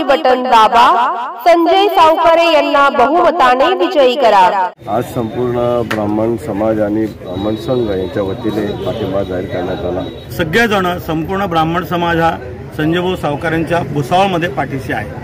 कंबळावरती button दाबा, संजय सावकारे यांना बहुमताने विजयी करा। आज संपूर्ण ब्राह्मण समाज आणि ब्राह्मण संघ यांच्या वतीने पाठिंबा जाहीर करण्यात आला। सगळेजण संपूर्ण ब्राह्मण समाज हा संजय सावकारांच्या भुसावळमध्ये पाठीशी आहे।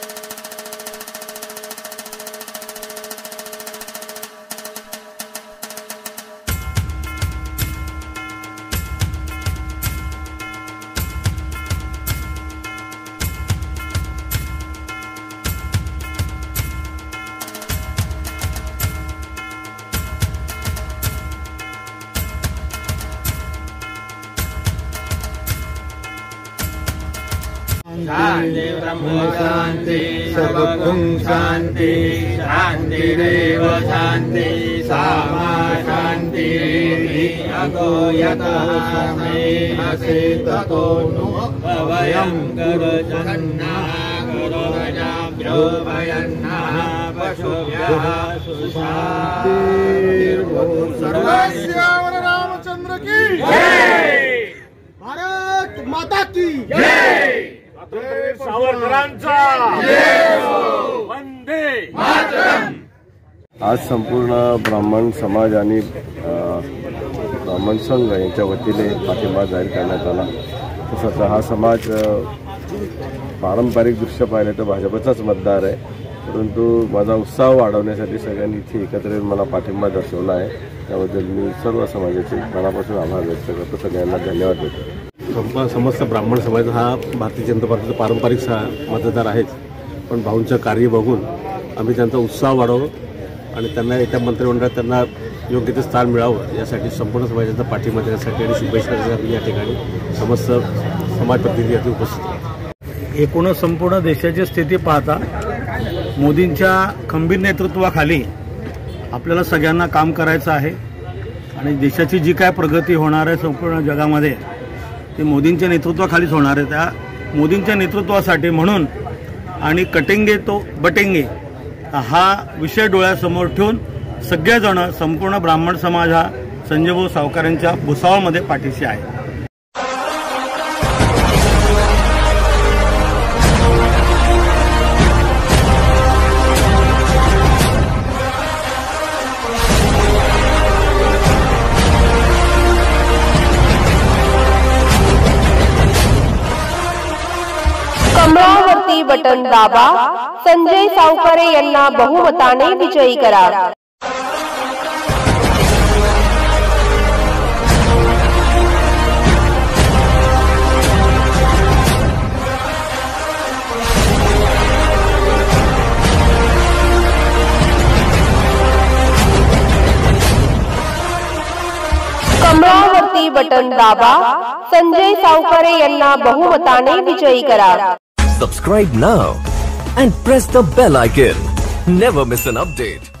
शांति ब्रह्म शांति सर्वभूम शांति शांतिरेव शांति सामा शांति अतो यतः समयसे ततो नु वयं गरुजन्नः गरुजाभ्यो भयन्नः पशुभ्यः सुशान्तिर्भवतु। सर्वस्य रामचंद्र की जय, भारत माता की जय, सावरकरांचा वंदे मातरम। आज संपूर्ण ब्राह्मण समाज आणि ब्राह्मण संघ यांच्या वतीने पाठिंबा जाहीर करण्यात आला। तसंच हा समाज पारंपरिक दृश्य पाहिलं तर भाजपचाच मतदार आहे, परंतु माझा उत्साह वाढवण्यासाठी सगळ्यांनी इथे एकत्र येऊन मला पाठिंबा दर्शवला आहे। त्याबद्दल मी सर्व समाजाचे मनापासून आभार व्यक्त करतो, सगळ्यांना धन्यवाद देतो। समस्त ब्राह्मण समाज हा भारतीय जनता पार्टीचा पारंपरिक मतदार आहेच, पण भाऊंचं कार्य बघून आम्ही त्यांचा उत्साह वाढवू आणि त्यांना येत्या मंत्रिमंडळात त्यांना योग्य ते स्थान मिळावं यासाठी संपूर्ण समाजाचा पाठिंबा देण्यासाठी आणि शुभेच्छा देण्यासाठी या ठिकाणी समस्त समाज प्रतिनिधी उपस्थित आहेत। एकूण संपूर्ण देशाची स्थिती पाहता मोदींच्या खंबीर नेतृत्वाखाली आपल्याला सगळ्यांना काम करायचं आहे आणि देशाची जी काय प्रगती होणार आहे संपूर्ण जगामध्ये ते मोदींच्या नेतृत्वाखालीच होणार आहे। त्या मोदींच्या नेतृत्वासाठी म्हणून आणि कटेंगे तो बटेंगे हा विषय डोळ्यासमोर ठेवून सगळेजण संपूर्ण ब्राह्मण समाज हा संजय सावकारांच्या भुसावळमध्ये पाठीशी आहे। कंबळावरती बटन दाबा, संजय सावकारे यांना बहुमताने विजयी करा। कंबळावरती बटन दाबा, संजय सावकारे यांना बहुमताने विजयी करा। Subscribe now and press the bell icon. Never miss an update.